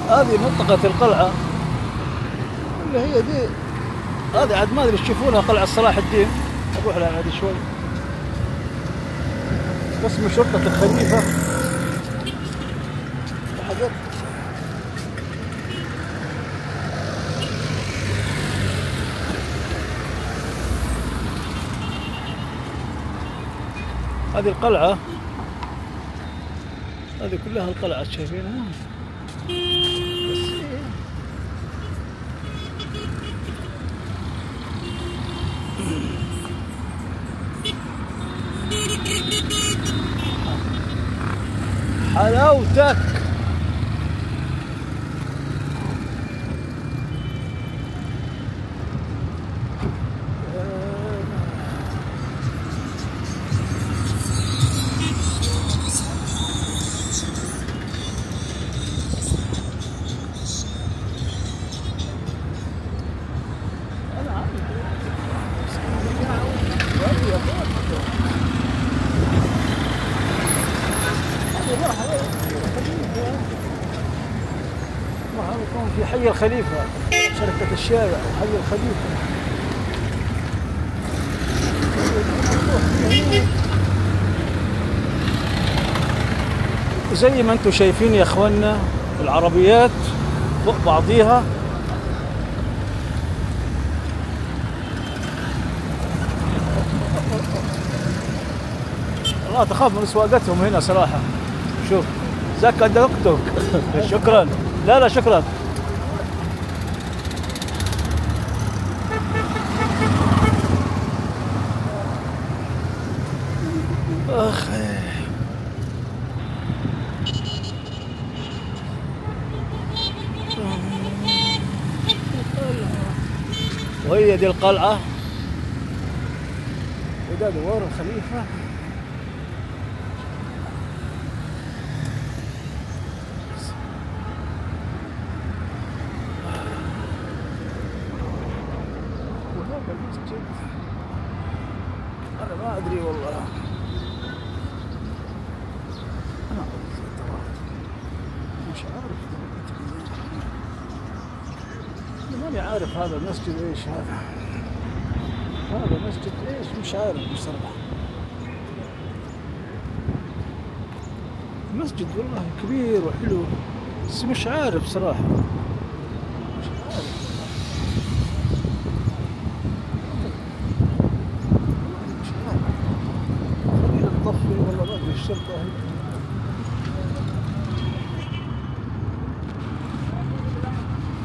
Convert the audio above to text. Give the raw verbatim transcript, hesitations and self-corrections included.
هذه منطقة القلعة اللي هي دي. هذه عاد ما ادري تشوفونها قلعة صلاح الدين. اروح لها بعد شوي. قسم شرطة الخليفة حاجات. هذه القلعة، هذه كلها القلعة شايفينها. حلاوتك. في حي الخليفة، شركة الشارع حي الخليفة. زي ما انتم شايفين يا اخوانا العربيات فوق بعضيها. والله تخاف من سواقتهم هنا صراحة. شوف زكا دكتور. شكرا. لا لا شكرا. اخ وهي دي القلعة وده دوار الخليفة. وهذا المسجد أنا ما أدري والله. أنا مش عارف. ماني عارف هذا المسجد ايش هذا. هذا مسجد ايش مش عارف بصراحة. مسجد والله كبير وحلو بس مش عارف صراحة. مش عارف.